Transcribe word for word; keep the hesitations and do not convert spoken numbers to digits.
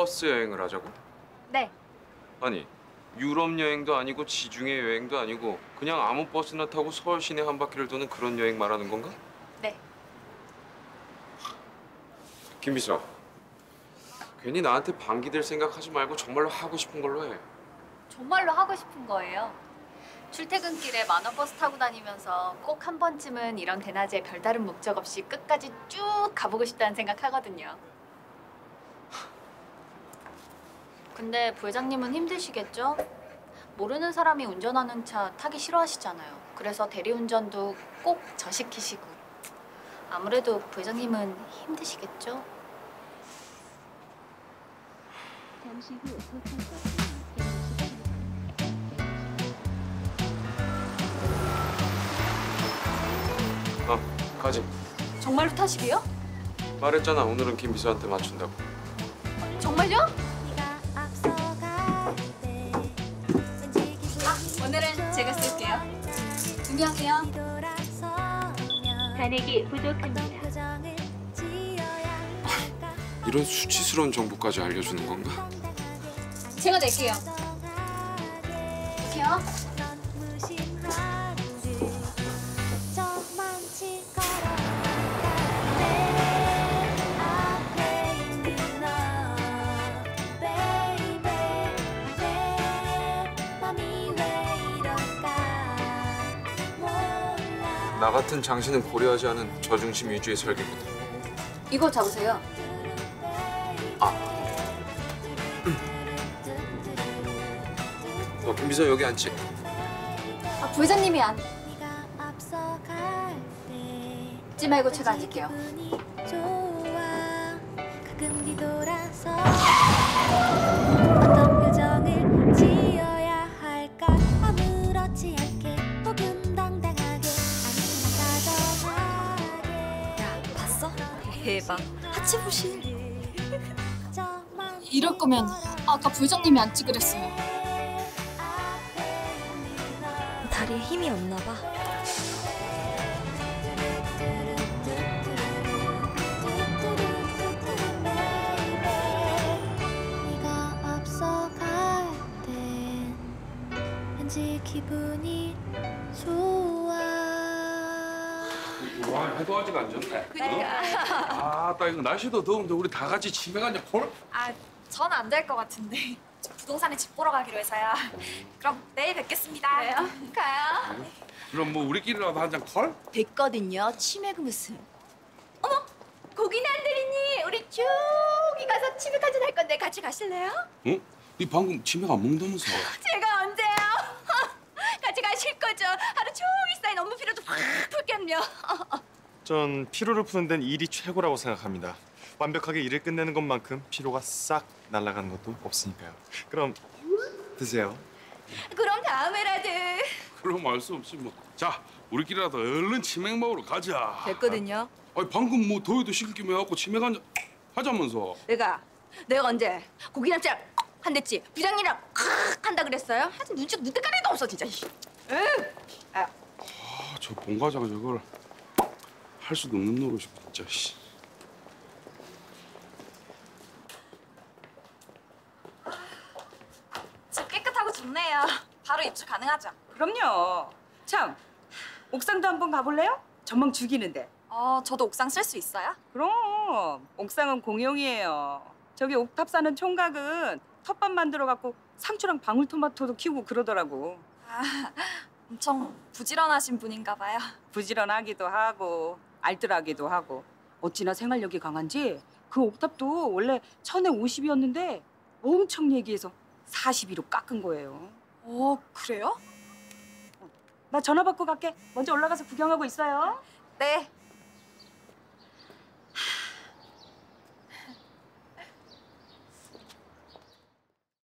버스 여행을 하자고? 네. 아니, 유럽 여행도 아니고 지중해 여행도 아니고 그냥 아무 버스나 타고 서울 시내 한 바퀴를 도는 그런 여행 말하는 건가? 네. 김 비서, 괜히 나한테 방기될 생각하지 말고 정말로 하고 싶은 걸로 해. 정말로 하고 싶은 거예요. 출퇴근길에 만원버스 타고 다니면서 꼭 한 번쯤은 이런 대낮에 별다른 목적 없이 끝까지 쭉 가보고 싶다는 생각하거든요. 근데 부회장님은 힘드시겠죠? 모르는 사람이 운전하는 차 타기 싫어하시잖아요. 그래서 대리운전도 꼭 저 시키시고. 아무래도 부회장님은 힘드시겠죠? 잠시 후 도착버스 어, 가지. 정말로 타시게요? 말했잖아, 오늘은 김 비서한테 맞춘다고. 정말요? 아, 오늘은 제가 쓸게요. 준비하세요. 잔액이 부족합니다. 이런 수치스러운 정보까지 알려주는 건가? 제가 낼게요. 보세요. 나 같은 장신은 고려하지 않은 저중심 위주의 설계거든. 이거 잡으세요. 아. 너 김 비서 여기 앉지? 아, 부회장님이 안... 찍지 말고 제가 앉을게요. 어떤 표정을 지어야 할까 아무렇지 않게 혹은 당당하게 아니면 다정하게. 야, 봤어? 대박. 하체 부실. 이럴 거면 아까 부회장님이 앉지 그랬어요. 다리에 힘이 없나 봐. 네가 앞서갈 땐 왠지 기분이 좋아. 와, 해도 아직 안 졌네. 그러니까. 아, 딱 이거 날씨도 더운데 우리 다 같이 집에 가냐 콜? 아, 전 안 될 것 같은데. 저 부동산에 집 보러 가기로 해서요. 그럼 내일 뵙겠습니다. 그래요? 가요. 그럼 뭐 우리끼리라도 한 잔 콜? 됐거든요. 치맥 무슨. 고기난들이니 우리 저기 가서 치맥 한잔 할 건데 같이 가실래요? 응? 니 방금 치맥 안 먹는다면서? 제가 언제요? 같이 가실 거죠? 하루 종일 쌓인 업무 피로도 확 풀겠네요. 전 피로를 푸는 데는 일이 최고라고 생각합니다. 완벽하게 일을 끝내는 것만큼 피로가 싹 날아가는 것도 없으니까요. 그럼 드세요. 그럼 다음에라도. 그럼 알 수 없지 뭐. 자, 우리끼리라도 얼른 치맥 먹으러 가자. 됐거든요. 아니 방금 뭐 더위도 식을 겸 해갖고 치맥 한 잔 하자면서. 내가 내가 언제 고기난장 한 대지 부장님이랑 한다 그랬어요? 하여튼 눈치 눈대가리도 없어 진짜. 응. 아, 아, 저 본과장 저걸 할 수도 없는 노릇이 진짜. 씨. 집 깨끗하고 좋네요. 바로 입주 가능하죠? 그럼요. 참, 옥상도 한번 가볼래요? 전망 죽이는데. 어, 저도 옥상 쓸 수 있어요? 그럼 옥상은 공용이에요. 저기 옥탑 사는 총각은 텃밭 만들어갖고 상추랑 방울토마토도 키우고 그러더라고. 아, 엄청 부지런하신 분인가 봐요. 부지런하기도 하고 알뜰하기도 하고 어찌나 생활력이 강한지 그 옥탑도 원래 천에 오십이었는데 엄청 얘기해서 사십이로 깎은 거예요. 오, 그래요? 나 전화 받고 갈게. 먼저 올라가서 구경하고 있어요. 네.